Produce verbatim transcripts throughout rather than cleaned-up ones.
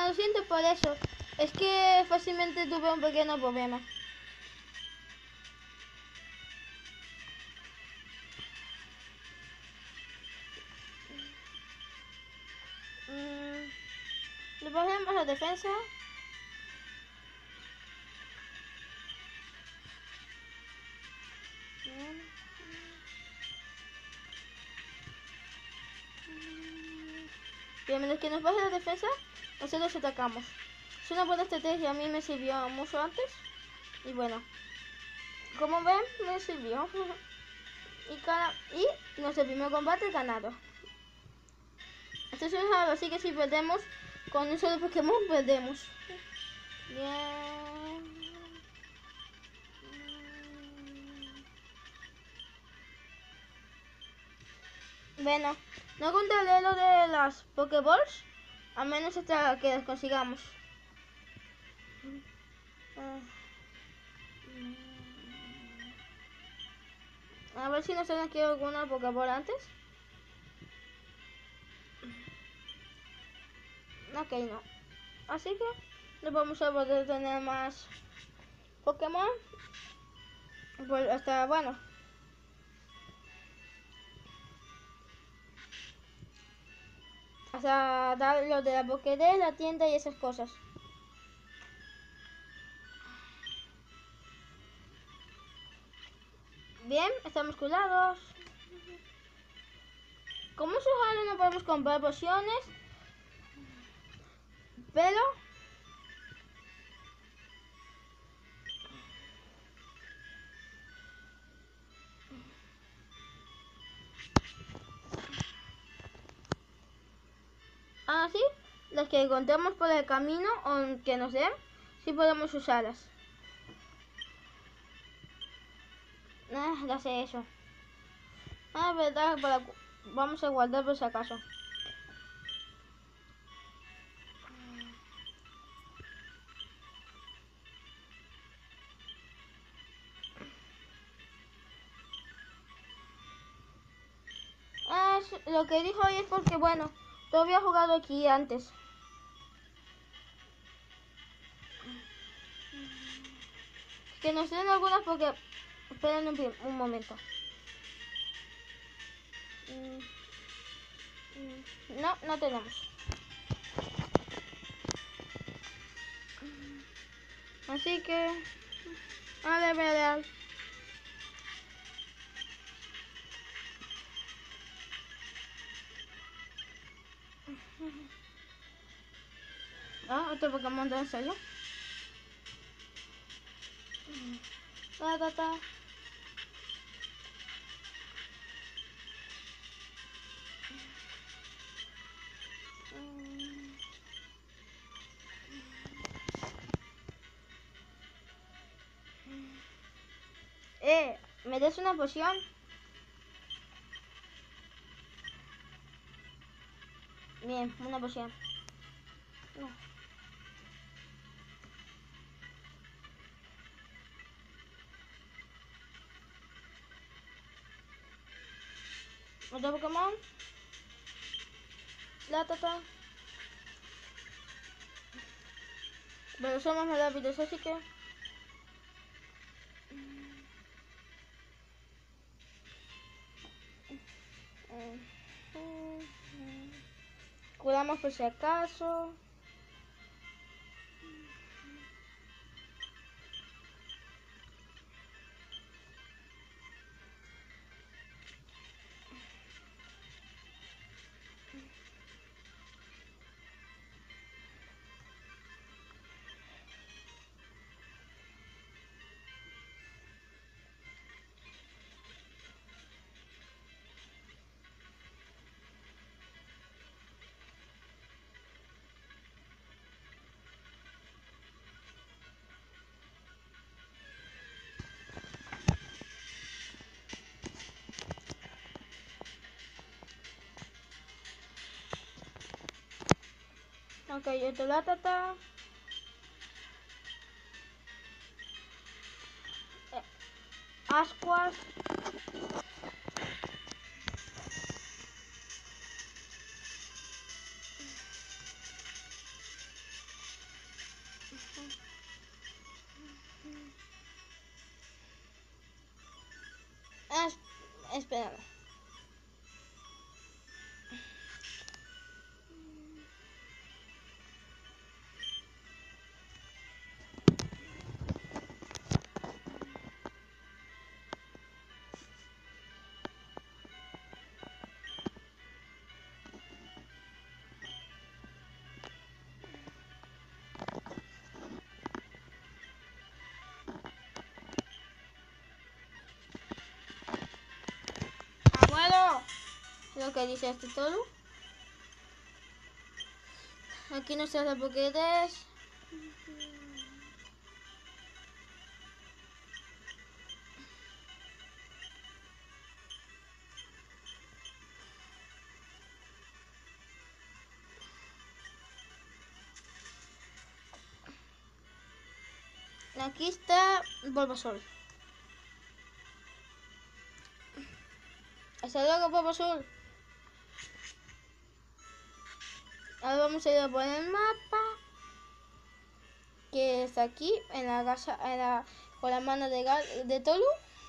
lo siento por eso. Es que fácilmente tuve un pequeño problema. Mm, le bajemos la defensa. Bien. Bien, mientras que nos baje la defensa, nosotros atacamos. Es una buena estrategia, a mí me sirvió mucho antes. Y bueno, como ven, me sirvió. y, cada, y nuestro primer combate ganado. Esto es un juego, así que si perdemos con un solo Pokémon, perdemos. Bien. Bueno, no contaré lo de las Pokéballs, a menos hasta que las consigamos. A ver si nos sale aquí alguna Pokéball antes. Ok, no. Así que no vamos a poder tener más Pokémon. Pues hasta, bueno. Hasta dar lo de la Pokédex, la tienda y esas cosas. Bien, estamos curados. Como su jalo no podemos comprar pociones. Pero así, las que encontremos por el camino o que nos den, sí podemos usarlas. Ah, ya sé eso. Ah, verdad, para, vamos a guardar por si acaso. Ah, lo que dijo hoy es porque, bueno, yo había jugado aquí antes. Que nos den algunas porque... Esperen un, un momento. No, no tenemos. Así que... A ver, ver. Ah, otro Pokémon de ensayo. Ta, ta, ta. Eh, ¿me des una poción? Bien, una poción. No. ¿Otro Pokémon? La tata. Pero somos más rápidos, así que... Curamos por si acaso. Ok, otro la tata. Eh, ascuas. Espera. Abuelo, lo que dice este todo. Aquí no se hace boquetes. Aquí está Bulbasaur. Hasta luego, Bulbasaur. Ahora vamos a ir a por el mapa. Que está aquí, en la casa, en la, con la mano de, Gal, de Tolu.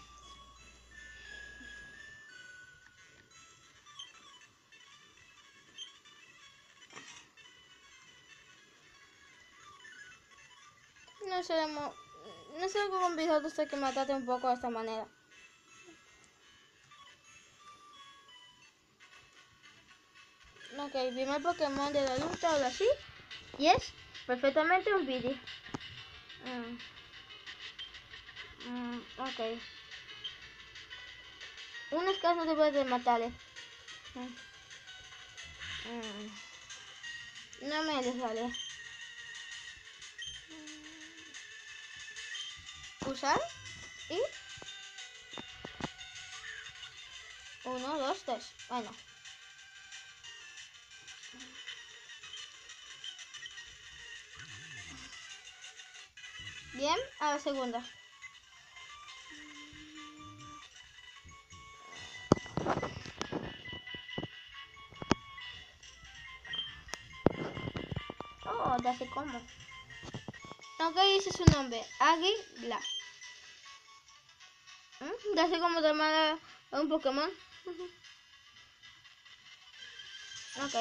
No seremos, no sé cómo complicado hasta que matate un poco de esta manera. Ok, primer Pokémon de la lucha, ahora sí. Y es perfectamente un Pidgey. Mm. Mm, ok. Un Scar no te puede matar. Eh. Mm. Mm. No me le sale. Usar y uno, dos, tres. Bueno. Bien, a la segunda. Oh, ya sé cómo. Ok, ese es su nombre. Águila. ¿Mm? Ya sé cómo llamar a un Pokémon. Ok.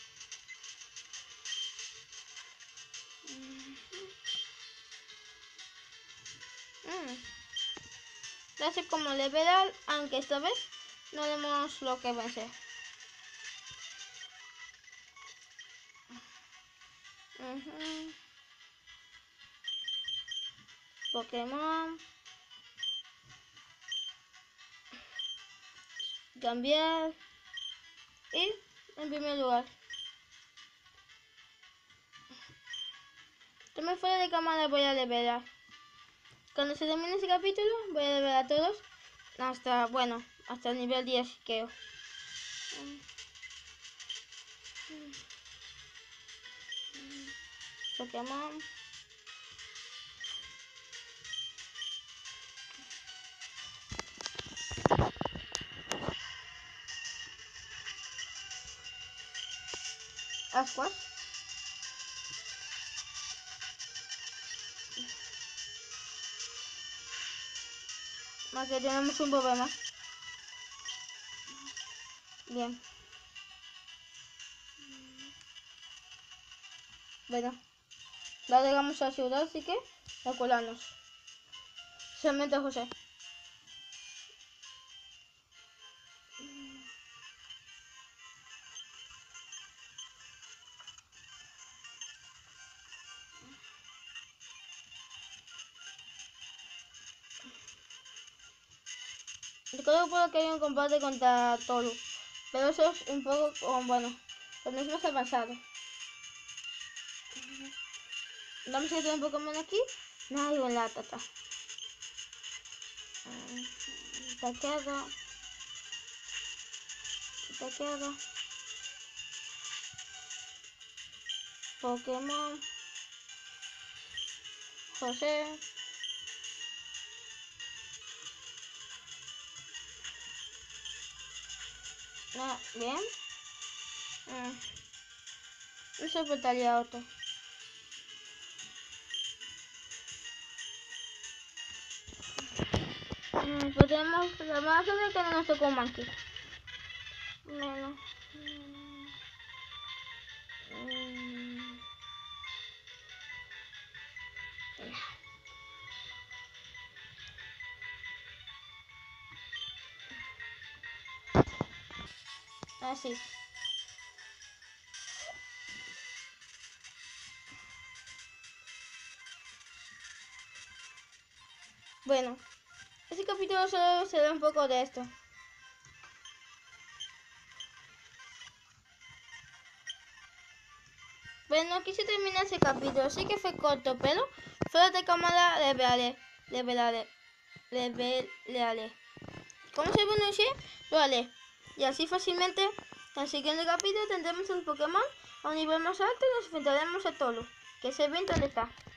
Mm. Ya sé cómo levelar, aunque esta vez no haremos lo que vencer. Uh-huh. Pokémon. Cambiar. Y en primer lugar. También fuera de cámara voy a levelar. Cuando se termine ese capítulo voy a levelar a todos. Hasta, bueno, hasta el nivel diez creo. Pokémon. Ascuas. Más que tenemos un problema. Bien. Bueno. Ya llegamos a la ciudad, así que a colarnos. Solamente José. Recuerdo que hay un combate contra Tolu, pero eso es un poco, oh, bueno, cuando es más avanzado. Vamos a hacer un Pokémon aquí. No hay un Latata. Taqueado. Taqueado. Pokémon. José. No, bien. Mm. No soportaría otro. Mm, pues tenemos la mala suerte que no nos tocó un Monkey. Menos. Mm, mm, así. Bueno, este capítulo solo se da un poco de esto. Bueno, aquí se termina ese capítulo. Sí que fue corto, pero fuera de cámara le veré, le veré, le veré. ¿Cómo se pronuncia? Lo haré. Y así fácilmente, en el siguiente capítulo tendremos el Pokémon a un nivel más alto y nos enfrentaremos a Tolo, que es el evento de está.